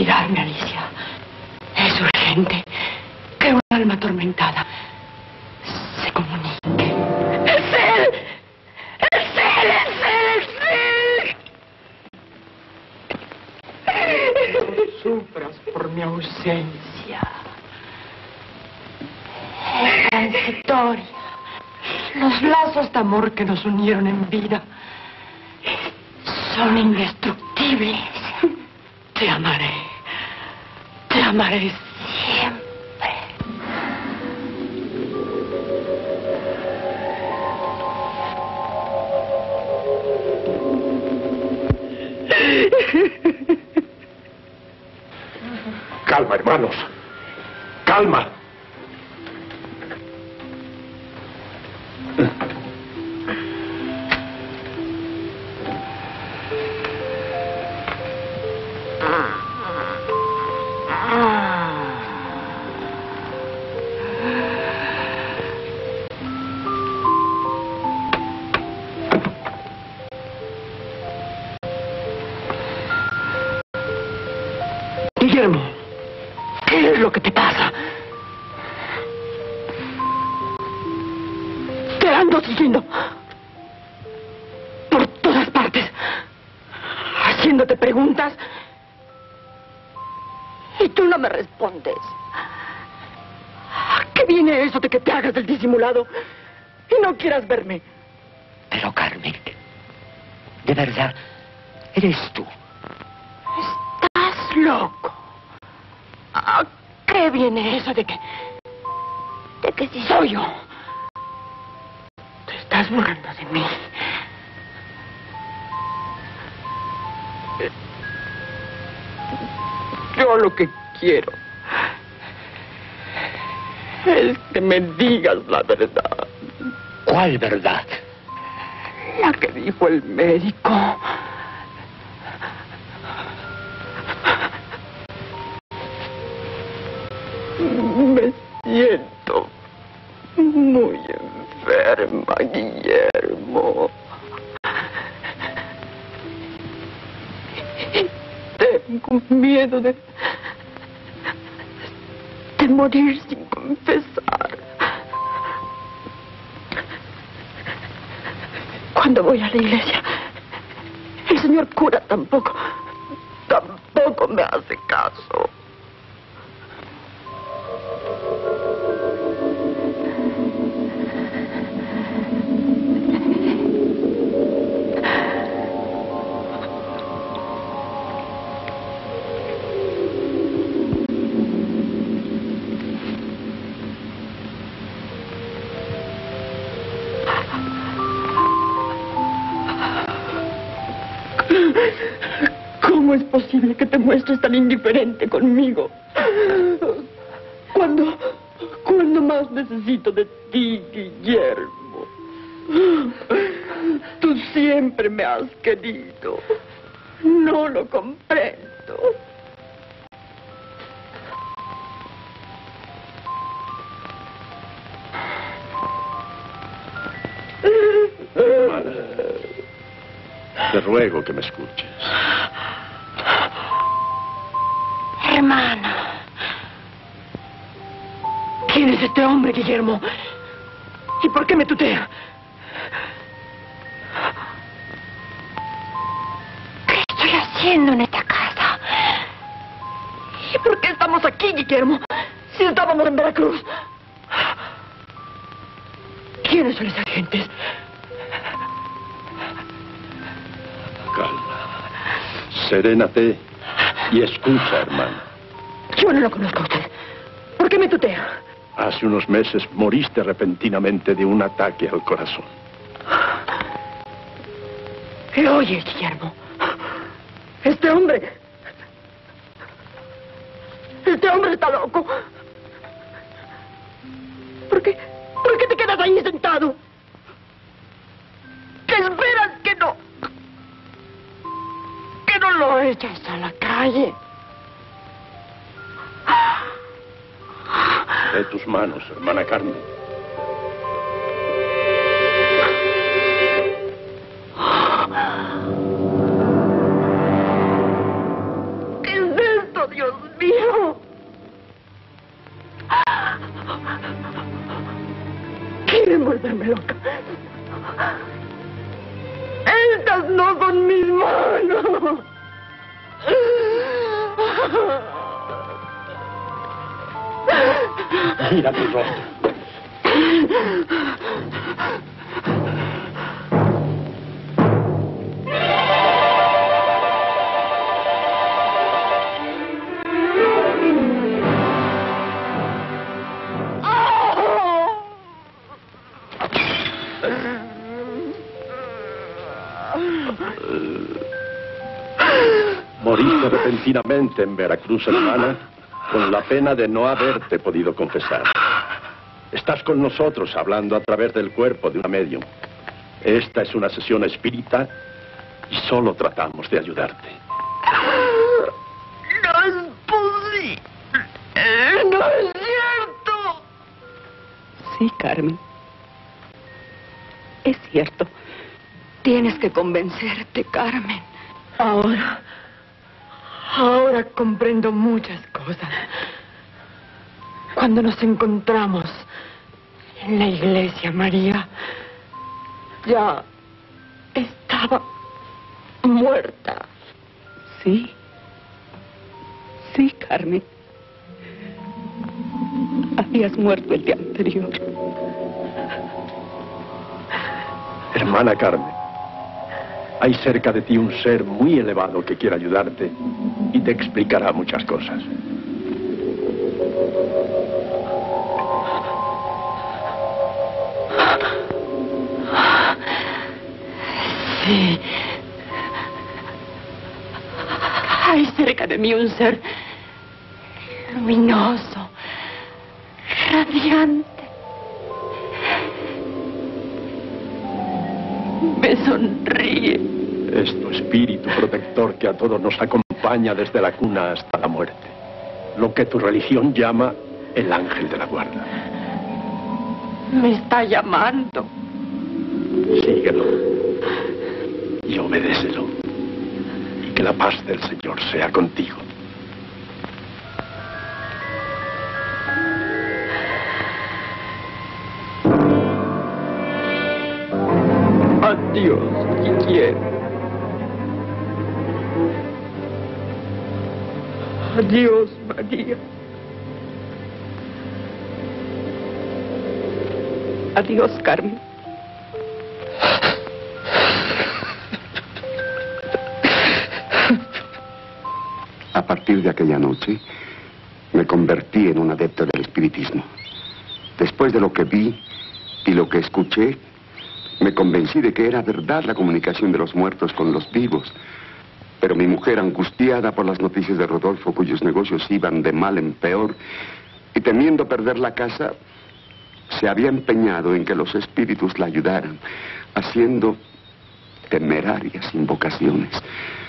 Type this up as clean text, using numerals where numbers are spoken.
retirarme, Alicia. Es urgente que un alma atormentada se comunique. ¡Es él! ¡Es él! ¡Es él! ¡Es él! No sufras por mi ausencia. Es transitoria. Los lazos de amor que nos unieron en vida son indestructibles. Te amaré. Te amaré siempre. Calma, hermanos. Calma. Guillermo, ¿qué es lo que te pasa? Te ando siguiendo por todas partes, haciéndote preguntas y tú no me respondes. ¿A qué viene eso de que te hagas el disimulado y no quieras verme? Pero, Carmen, de verdad, eres tú. Estás loco. ¿A qué viene eso de que si soy yo? Te estás burlando de mí. Yo lo que quiero es que me digas la verdad. ¿Cuál verdad? La que dijo el médico. Me siento muy enferma, Guillermo. Tengo miedo de morir sin confesar. Cuando voy a la iglesia, el señor cura tampoco me hace caso. ¿Cómo es posible que te muestres tan indiferente conmigo? Cuando más necesito de ti, Guillermo. Tú siempre me has querido. No lo comprendo. Hermana, te ruego que me escuches. Hermana. ¿Quién es este hombre, Guillermo? ¿Y por qué me tutea? ¿Qué estoy haciendo en esta casa? ¿Y por qué estamos aquí, Guillermo? Si estábamos en Veracruz. ¿Quiénes son esas gentes? Calma. Serénate y escucha, hermana. Yo no lo conozco a usted. ¿Por qué me tutea? Hace unos meses moriste repentinamente de un ataque al corazón. ¿Qué oye, Guillermo? Este hombre está loco. ¿Por qué te quedas ahí sentado? ¿Qué esperas que no lo echas a la calle? De tus manos, hermana Carmen. ¿Qué es esto? mío, Dios mío. Quieren volverme loca. Estas no son mis manos. Mira tu rostro. Moriste repentinamente en Veracruz, hermana, con la pena de no haberte podido confesar. Estás con nosotros hablando a través del cuerpo de una medium. Esta es una sesión espírita y solo tratamos de ayudarte. No es posible. No es cierto. Sí, Carmen. Es cierto. Tienes que convencerte, Carmen. Ahora comprendo muchas cosas. Cuando nos encontramos en la iglesia, María, ya estaba muerta. Sí. Sí, Carmen. Habías muerto el día anterior. Hermana Carmen, hay cerca de ti un ser muy elevado que quiere ayudarte y te explicará muchas cosas. Sí. Hay cerca de mí un ser luminoso, radiante. Me sonríe. Es tu espíritu protector que a todos nos acompaña desde la cuna hasta la muerte. Lo que tu religión llama el ángel de la guarda. Me está llamando. Síguelo y obedécelo. Y que la paz del Señor sea contigo. Adiós, Guillermo. Adiós, María. Adiós, Carmen. A partir de aquella noche, me convertí en un adepto del espiritismo. Después de lo que vi y lo que escuché, me convencí de que era verdad la comunicación de los muertos con los vivos. Pero mi mujer, angustiada por las noticias de Rodolfo, cuyos negocios iban de mal en peor, y temiendo perder la casa, se había empeñado en que los espíritus la ayudaran, haciendo temerarias invocaciones.